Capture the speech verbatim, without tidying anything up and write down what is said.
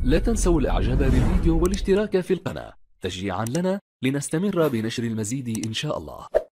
لا تنسوا الاعجاب بالفيديو والاشتراك في القناة تشجيعا لنا لنستمر بنشر المزيد إن شاء الله.